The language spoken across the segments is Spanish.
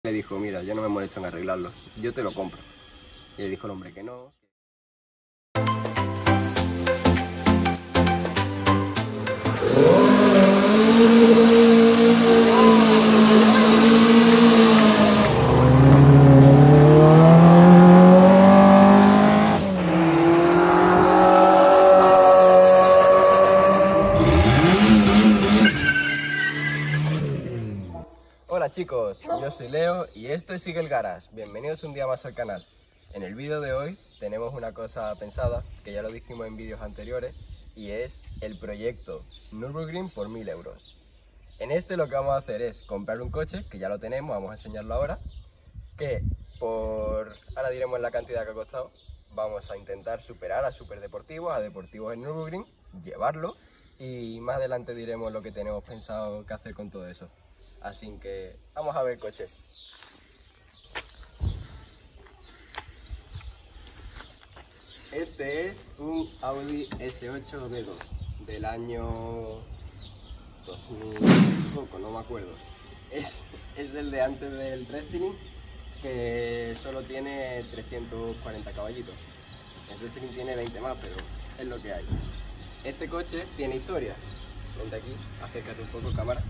Le dijo, mira, yo no me molesto en arreglarlo, yo te lo compro. Y le dijo el hombre que no. Hola chicos, yo soy Leo y esto es Sigue el Garage. Bienvenidos un día más al canal. En el vídeo de hoy tenemos una cosa pensada, que ya lo dijimos en vídeos anteriores, y es el proyecto Nürburgring por 1000 euros. En este lo que vamos a hacer es comprar un coche, que ya lo tenemos, vamos a enseñarlo ahora, que ahora diremos la cantidad que ha costado. Vamos a intentar superar a superdeportivos, a deportivos en Nürburgring, llevarlo, y más adelante diremos lo que tenemos pensado que hacer con todo eso. Así que vamos a ver coches. Este es un Audi S8 B2 del año 2000, poco, no me acuerdo. Es el de antes del Restyling, que solo tiene 340 caballitos. El Restyling tiene 20 más, pero es lo que hay. Este coche tiene historia. Vente aquí, acércate un poco, cámara.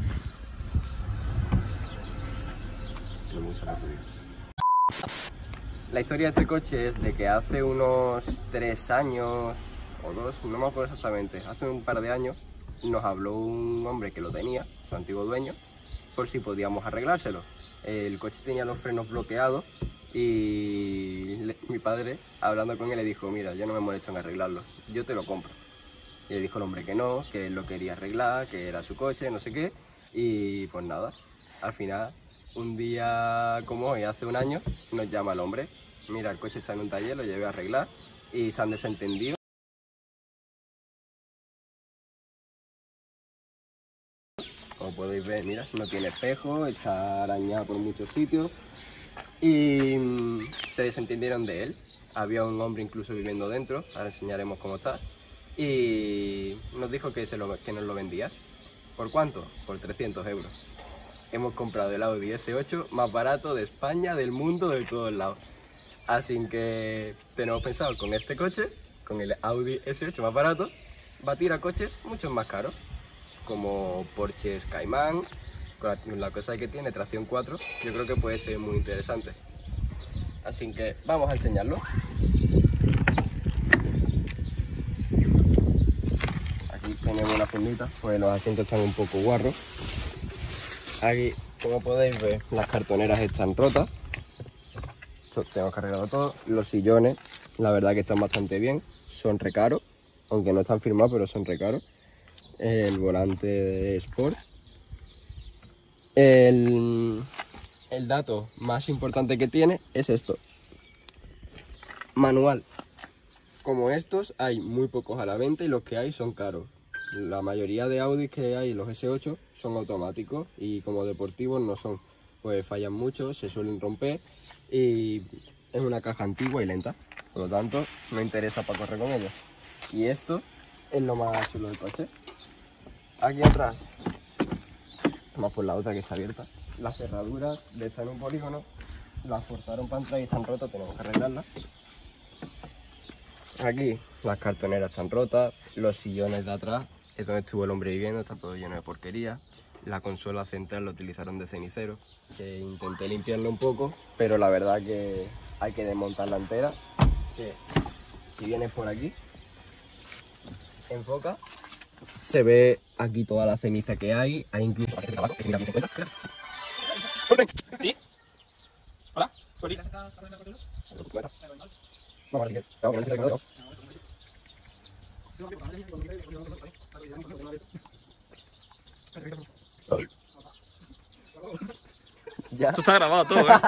La historia de este coche es de que hace unos 3 años o 2, no me acuerdo exactamente, hace un par de años nos habló un hombre que lo tenía, su antiguo dueño, por si podíamos arreglárselo. El coche tenía los frenos bloqueados y mi padre, hablando con él, le dijo, mira, yo no me molesto en arreglarlo, yo te lo compro. Y le dijo el hombre que no, que él lo quería arreglar, que era su coche, no sé qué, y pues nada, al final, un día como hoy, hace un año, nos llama el hombre, mira, el coche está en un taller, lo llevé a arreglar y se han desentendido. Como podéis ver, mira, no tiene espejo, está arañado por muchos sitios y se desentendieron de él. Había un hombre incluso viviendo dentro, ahora enseñaremos cómo está, y nos dijo que nos lo vendía. ¿Por cuánto? Por 300 euros. Hemos comprado el Audi S8 más barato de España, del mundo, de todos lados. Así que tenemos pensado con este coche, con el Audi S8 más barato, batir a coches mucho más caros, como Porsche Cayman, con la cosa que tiene tracción 4, yo creo que puede ser muy interesante. Así que vamos a enseñarlo. Aquí tenemos una fundita, pues los asientos están un poco guarros. Aquí, como podéis ver, las cartoneras están rotas. Esto tenemos que arreglarlo todo. Los sillones, la verdad que están bastante bien. Son recaros, aunque no están firmados, pero son recaros. El volante de Sport. El dato más importante que tiene es esto. Manual. Como estos hay muy pocos a la venta y los que hay son caros. La mayoría de Audi que hay, los S8, son automáticos y como deportivos no son. Pues fallan mucho, se suelen romper y es una caja antigua y lenta. Por lo tanto, no interesa para correr con ellos. Y esto es lo más chulo del coche. Aquí atrás, más por la otra que está abierta, las cerraduras de estar en un polígono las forzaron para entrar y están rotas, tenemos que arreglarlas. Aquí las cartoneras están rotas, los sillones de atrás, es donde estuvo el hombre viviendo, está todo lleno de porquería. La consola central la utilizaron de cenicero, que intenté limpiarlo un poco, pero la verdad que hay que desmontarla entera. Que si vienes por aquí, enfoca, se ve aquí toda la ceniza que hay incluso aquí abajo, que si mira aquí se encuentra. ¿Sí? ¿Hola? ¿Cori? Vamos a ver, vamos a ver. Ya. Esto está grabado todo, ¿eh?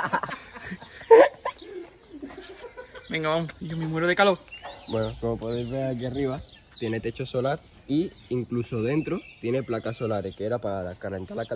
Venga, vamos. Yo me muero de calor. Bueno, como podéis ver aquí arriba, tiene techo solar y incluso dentro tiene placas solares, que era para calentar la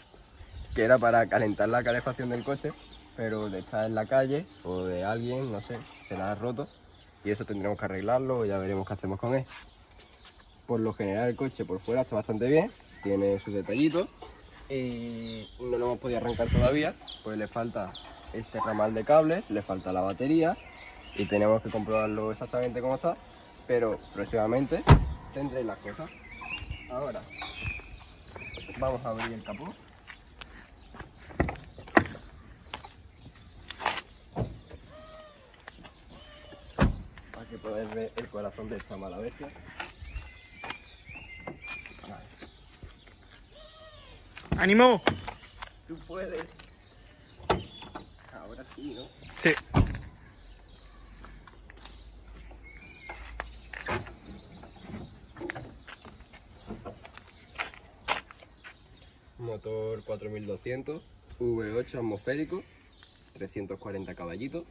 calefacción, del coche, pero de estar en la calle o de alguien, no sé, se la ha roto y eso tendremos que arreglarlo, ya veremos qué hacemos con él. Por lo general el coche por fuera está bastante bien, tiene sus detallitos y no lo hemos podido arrancar todavía, pues le falta este ramal de cables, le falta la batería y tenemos que comprobarlo exactamente cómo está, pero próximamente tendréis las cosas. Ahora vamos a abrir el capó. Para que podáis ver el corazón de esta mala bestia. Vale. ¡Ánimo! Tú puedes. Ahora sí, ¿no? Sí. Motor 4200, V8 atmosférico, 340 caballitos.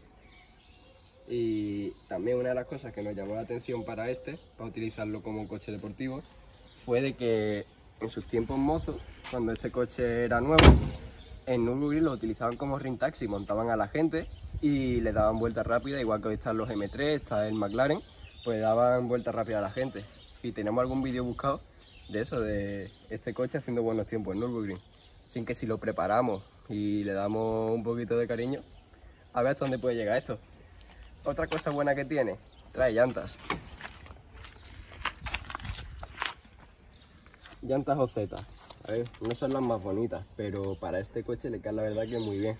Y también una de las cosas que nos llamó la atención para utilizarlo como coche deportivo, fue de que en sus tiempos mozos, cuando este coche era nuevo, en Nürburgring lo utilizaban como ring taxi, montaban a la gente y le daban vueltas rápidas, igual que hoy están los M3, está el McLaren, pues daban vueltas rápidas a la gente. Y tenemos algún vídeo buscado de eso, de este coche haciendo buenos tiempos en Nürburgring. Sin que si lo preparamos y le damos un poquito de cariño, a ver hasta dónde puede llegar esto. Otra cosa buena que tiene, trae llantas. Llantas OZ. A ver, no son las más bonitas, pero para este coche le queda la verdad que muy bien.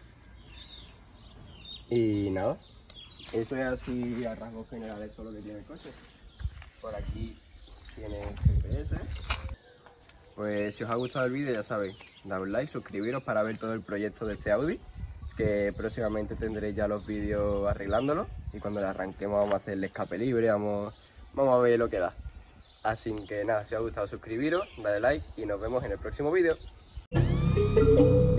Y nada, eso es así a rasgos generales todo lo que tiene el coche. Por aquí tiene GPS. Pues si os ha gustado el vídeo ya sabéis, dad un like, suscribiros para ver todo el proyecto de este Audi, que próximamente tendréis ya los vídeos arreglándolo y cuando le arranquemos vamos a hacer el escape libre, vamos a ver lo que da. Así que nada, si os ha gustado suscribiros, dadle like y nos vemos en el próximo vídeo.